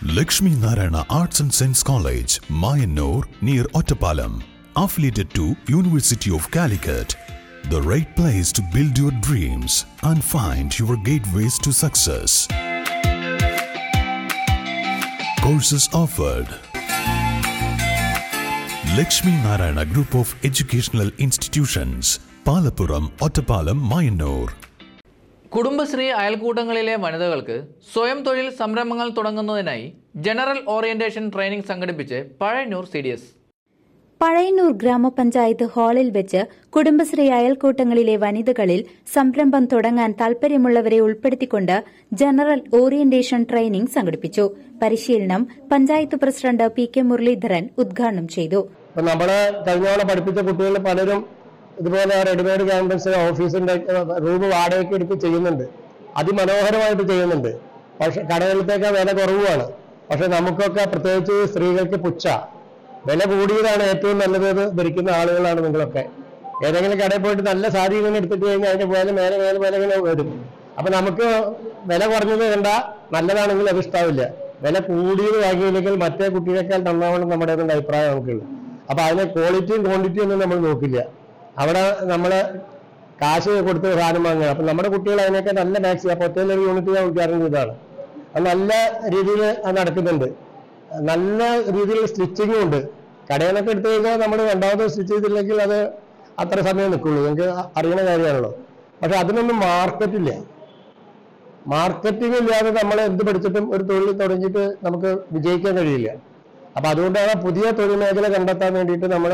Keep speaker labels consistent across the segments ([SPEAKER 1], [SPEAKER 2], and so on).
[SPEAKER 1] Lakshmi Narayana Arts and Science College, Mayanur, near Ottapalam. Affiliated to University of Calicut. The right place to build your dreams and find your gateways to success. Courses offered. Lakshmi Narayana Group of Educational Institutions, Palappuram, Ottapalam, Mayanur.
[SPEAKER 2] Kudumbashree അയൽക്കൂട്ടങ്ങളിലെ വനിതകൾക്ക് സ്വയം തൊഴിൽ സംരംഭങ്ങൾ തുടങ്ങുന്നതിനായി general orientation training സംഘടിപ്പിച്ച് Pazhayannur CDS.
[SPEAKER 3] Pazhayannur ഗ്രാമപഞ്ചായത്ത് ഹാളിൽ വെച്ച് കുടുംബശ്രീ അയൽക്കൂട്ടങ്ങളിലെ വനിതകളിൽ സംരംഭം തുടങ്ങാൻ താൽപര്യമുള്ളവരെ ഉൾപ്പെടുത്തിക്കൊണ്ട് ജനറൽ ഓറിയന്റേഷൻ ട്രെയിനിംഗ് സംഘടിപ്പിച്ചു. പരിശീലനം പഞ്ചായത്ത് പ്രസിഡന്റ് PK മുരളീധരൻ ഉദ്ഘാടനം ചെയ്തു.
[SPEAKER 4] നമ്മള് കഴിഞ്ഞ പഠിപ്പിച്ച കുട്ടികൾ പലരും ഇതുപോലെ റെഡിമെയ്ഡ് ക്യാമ്പസ് ഓഫീസിന്റെ റൂം വാടകയ്ക്ക് എടുത്ത് ചെയ്യുന്നുണ്ട്. അതിമനോഹരമായിട്ട് ചെയ്യുന്നുണ്ട്. പക്ഷെ കടകളിലത്തേക്ക് വില കുറവുമാണ്. പക്ഷെ നമുക്കൊക്കെ പ്രത്യേകിച്ച് സ്ത്രീകൾക്ക് പുച്ഛ വില കൂടിയതാണ് ഏറ്റവും നല്ലത് ധരിക്കുന്ന ആളുകളാണ് നിങ്ങളൊക്കെ. ഏതെങ്കിലും കടയിൽ പോയിട്ട് നല്ല സാരി ഇങ്ങനെ എടുത്തിട്ട് കഴിഞ്ഞാൽ അതിന്റെ മേലെ ഇങ്ങനെ വരും. അപ്പൊ നമുക്ക് വില കുറഞ്ഞത് കണ്ട നല്ലതാണെങ്കിൽ അത് ഇഷ്ടാവില്ല. വില കൂടിയത് വാങ്ങിയില്ലെങ്കിൽ മറ്റേ കുട്ടികളെക്കാൾ നന്നാവണം നമ്മുടെ അഭിപ്രായം നമുക്കുള്ളൂ. അപ്പൊ അതിന് ക്വാളിറ്റിയും ക്വാണ്ടിറ്റിയും ഒന്നും നമ്മൾ നോക്കില്ല. അവിടെ നമ്മള് കാശ് കൊടുത്ത് സാധനം വാങ്ങുക. അപ്പൊ നമ്മുടെ കുട്ടികൾ അതിനൊക്കെ നല്ല മാക്സി അപ്പൊ ഒറ്റയൊരു യൂണിറ്റ് ഞാൻ ഉദ്ഘാടനം ചെയ്തതാണ്. അത് നല്ല രീതിയിൽ അത് നടക്കുന്നുണ്ട്. നല്ല രീതിയിൽ സ്റ്റിച്ചിങ്ങും ഉണ്ട്. കടയിലൊക്കെ എടുത്തു കഴിഞ്ഞാൽ നമ്മൾ രണ്ടാമത് സ്റ്റിച്ച് ചെയ്തില്ലെങ്കിൽ അത് അത്ര സമയം നിൽക്കുള്ളൂ. നിങ്ങൾക്ക് അറിയുന്ന കാര്യമാണല്ലോ. പക്ഷെ അതിനൊന്നും മാർക്കറ്റില്ല. മാർക്കറ്റിംഗ് ഇല്ലാതെ നമ്മൾ എന്ത് പഠിച്ചിട്ടും ഒരു തൊഴിൽ തുടങ്ങിയിട്ട് നമുക്ക് വിജയിക്കാൻ കഴിയില്ല. അപ്പൊ അതുകൊണ്ടാണ് പുതിയ തൊഴിൽ മേഖല കണ്ടെത്താൻ വേണ്ടിയിട്ട് നമ്മൾ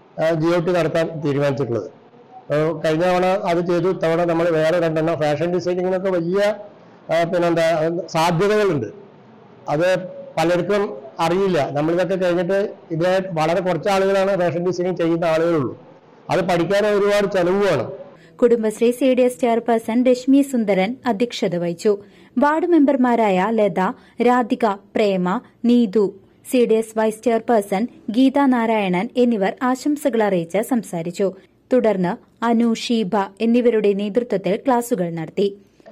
[SPEAKER 4] GOT നടത്താൻ തീരുമാനിച്ചിട്ടുള്ളത്. കഴിഞ്ഞ തവണ അത് ചെയ്തു. ഇത്തവണ നമ്മൾ വേറെ രണ്ടെണ്ണം ഫാഷൻ ഡിസൈനിങ്ങിനൊക്കെ വലിയ പിന്നെന്താ സാധ്യതകളുണ്ട്. അത് പലർക്കും അറിയില്ല. നമ്മളിതൊക്കെ കഴിഞ്ഞിട്ട് ഇതിലെ വളരെ കുറച്ച് ആളുകളാണ് ഫാഷൻ ഡിസൈനിങ് ചെയ്യുന്ന ആളുകളുള്ളൂ. അത് പഠിക്കാൻ ഒരുപാട് ചെലവുമാണ്.
[SPEAKER 3] കുടുംബശ്രീ CDS ചെയർപേഴ്സൺ രശ്മി സുന്ദരൻ അധ്യക്ഷത വഹിച്ചു. വാർഡ് മെമ്പർമാരായ Latha, Radhika, Prema, Neethu, CDS vice chairperson Geetha Narayanan എന്നിവർ ആശംസകൾ അറിയിച്ച് സംസാരിച്ചു. തുടർന്ന് അനു, ഷീബ എന്നിവരുടെ നേതൃത്വത്തിൽ ക്ലാസുകൾ നടത്തി.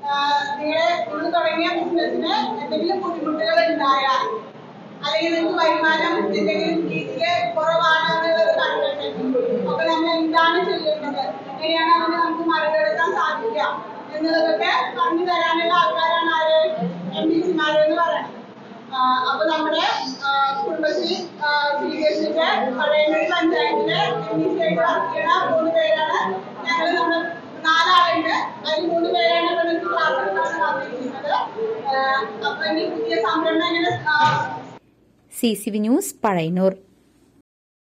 [SPEAKER 5] അല്ലെങ്കിൽ നിങ്ങൾക്ക് വരുമാനം എന്തെങ്കിലും രീതിയിൽ കുറവാണെന്നുള്ളത് കണ്ടെത്തും. അപ്പൊ നമ്മൾ എന്താണ് ചെയ്യേണ്ടത്, എങ്ങനെയാണ് അതിന് നമുക്ക് മറികടക്കാൻ സാധിക്കുക എന്നുള്ളതൊക്കെ പറഞ്ഞു തരാനുള്ള ആൾക്കാരാണ് ആര് MDCമാരെന്ന് പറയുന്നത്. അപ്പൊ നമ്മുടെ കുടുംബശ്രീ CDSന്റെ പഴയന്നൂർ പഞ്ചായത്തിലെ MDC ആയിട്ട് വർക്ക് ചെയ്യുന്ന 3 പേരാണ് ഞങ്ങൾ. നമ്മൾ 4 ആളുണ്ട്. അതിൽ 3 പേരാണ് നമുക്ക് ക്ലാസ് എടുക്കാൻ ആഗ്രഹിക്കുന്നത്. അപ്പൊ ഇനി പുതിയ സംരംഭം എങ്ങനെ.
[SPEAKER 3] CCV news, Pazhayannur.